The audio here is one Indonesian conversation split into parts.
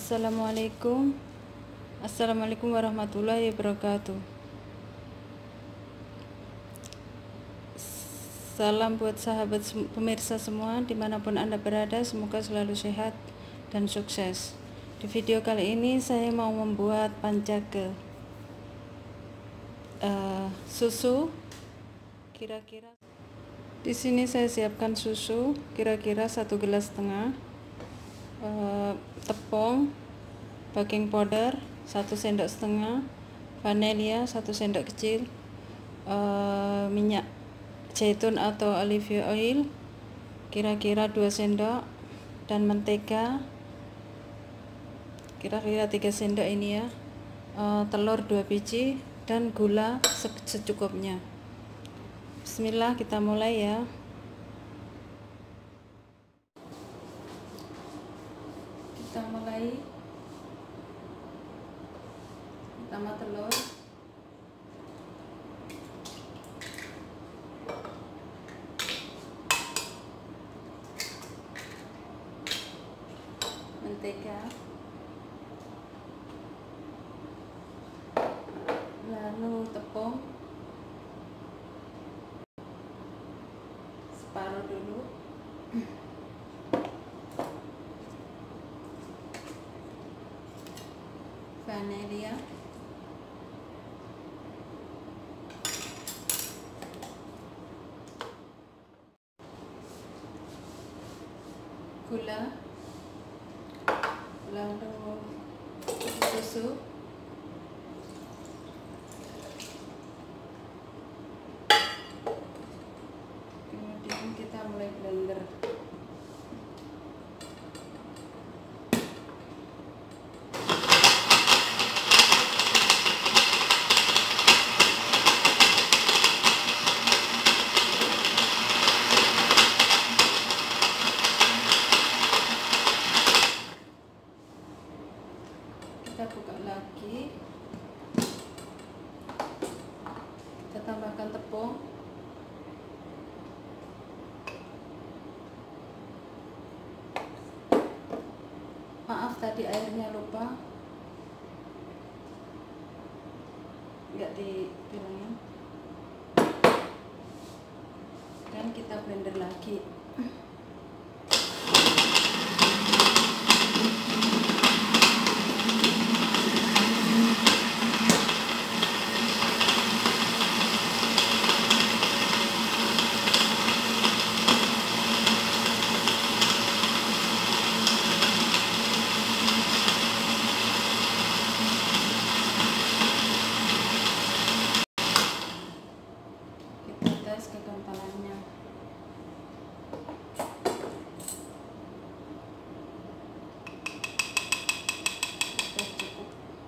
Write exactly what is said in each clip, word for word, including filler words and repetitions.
Assalamualaikum Assalamualaikum warahmatullahi wabarakatuh. Salam buat sahabat pemirsa semua dimanapun Anda berada, semoga selalu sehat dan sukses. Di video kali ini saya mau membuat pancake uh, susu. Kira-kira di sini saya siapkan susu kira-kira satu gelas setengah, uh, tepung, baking powder satu sendok setengah, vanilya satu sendok kecil, uh, minyak zaitun atau olive oil kira-kira dua sendok, dan mentega kira-kira tiga sendok ini ya, uh, telur dua biji, dan gula secukupnya. Bismillah, kita mulai ya. Kita mulai. Pertama telur, mentega, lalu tepung separuh dulu, vanilya, gula, lalu susu, kemudian kita mulai blender. Kita buka lagi, kita tambahkan tepung, maaf tadi airnya lupa, nggak dibilangin, dan kita blender lagi. Kekentalannya sudah cukup.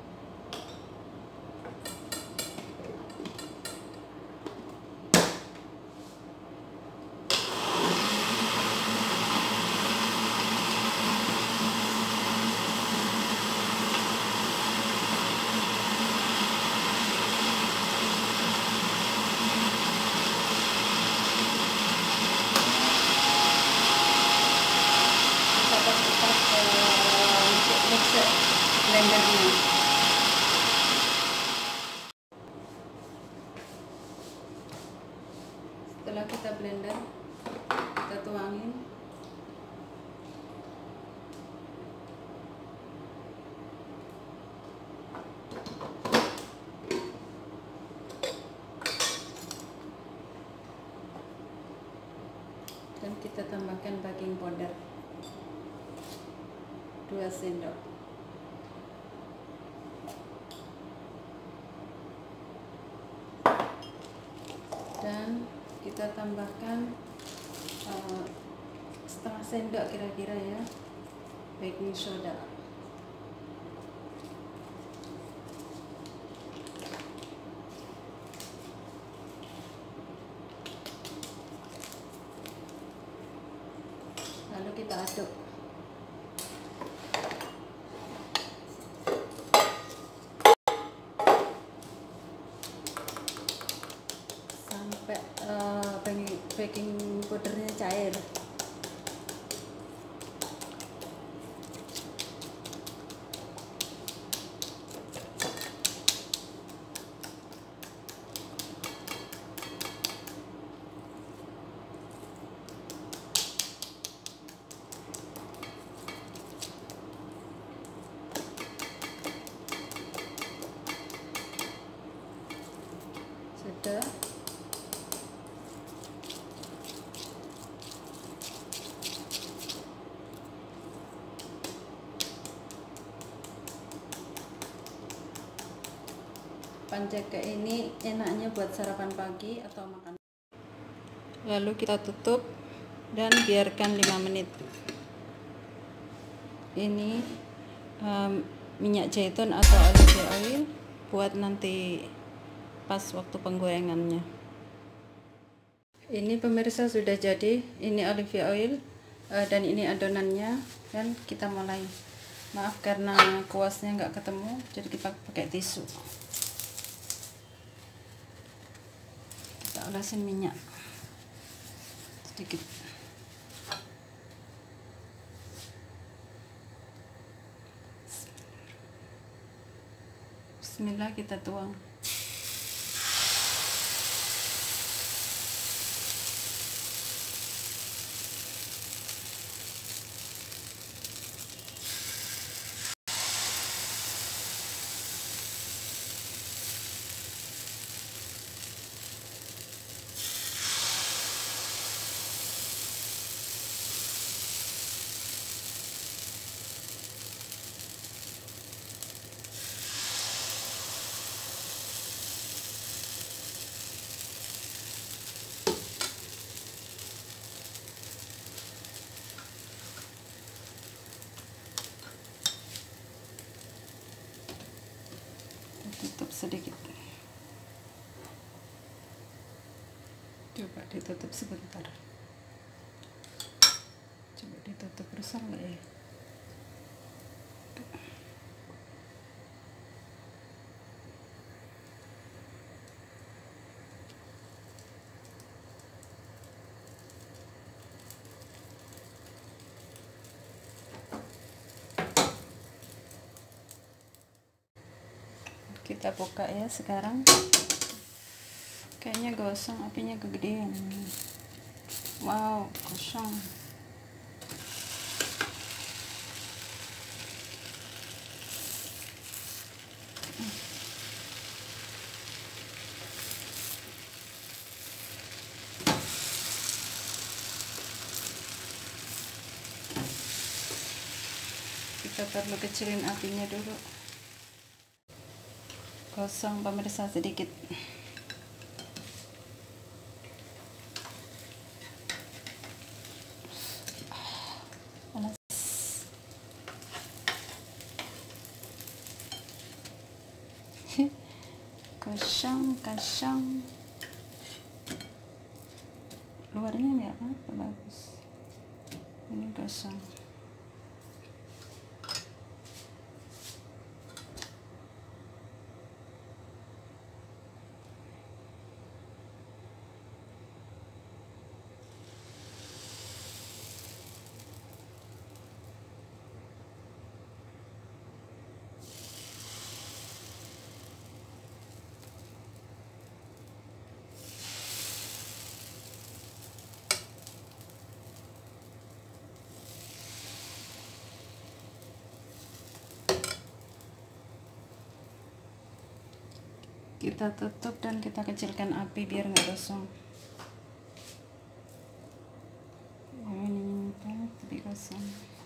Mixer blendernya. Setelah kita blender, kita tuangin. Dan kita tambahkan baking powder dua sendok. Dan kita tambahkan uh, setengah sendok kira-kira ya baking soda. Lalu kita aduk. Sampai uh, baking powdernya cair. lada, panjaka ini enaknya buat sarapan pagi atau makan. Lalu kita tutup dan biarkan lima menit. Ini um, minyak zaitun atau olive oil buat nanti pas waktu penggorengannya. Ini pemirsa sudah jadi. Ini olive oil uh, dan ini adonannya, dan kita mulai. Maaf karena kuasnya nggak ketemu, jadi kita pakai tisu. Kita olesin minyak sedikit. Bismillah, kita tuang. Tutup sedikit. Coba ditutup sebentar. Coba ditutup, rusak nggak ya? Kita buka ya sekarang. Kayaknya gosong, apinya kegedean. Wow, kosong. Kita perlu kecilin apinya dulu. Kosong pemirsa, sedikit. Panas. Kosong, kosong. Luarnya nggak apa-apa, bagus. Ini kosong. Kita tutup dan kita kecilkan api biar nggak gosong. Ini minta tapi gosong.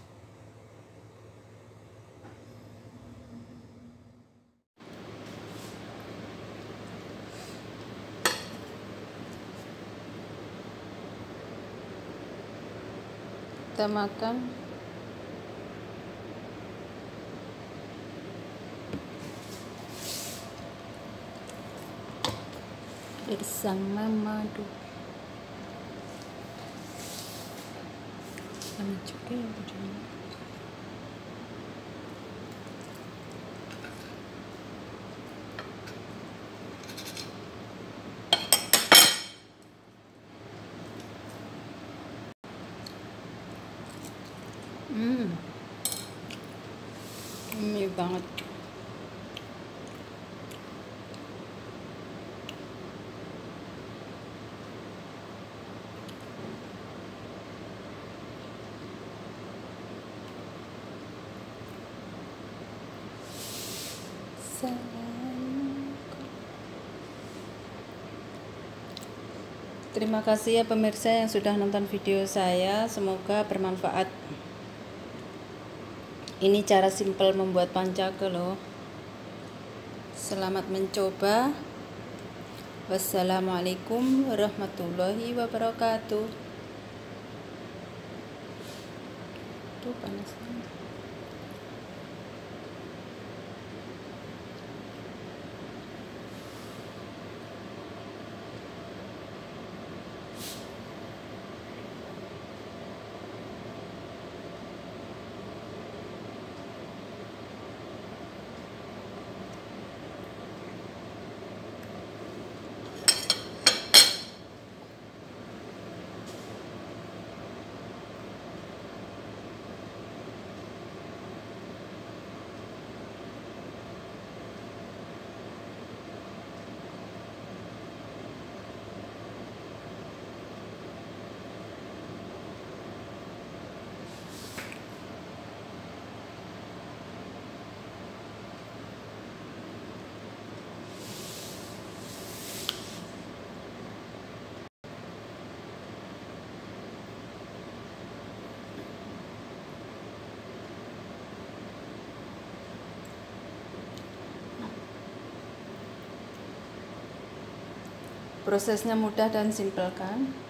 Kita makan. Bersama madu. Sama juga ya bujurnya. Hmm, ini banget. Sayangku. Terima kasih ya pemirsa yang sudah nonton video saya, semoga bermanfaat. Ini cara simpel membuat pancake loh. Selamat mencoba. Wassalamualaikum warahmatullahi wabarakatuh. Tuh panas. Prosesnya mudah dan simpel kan?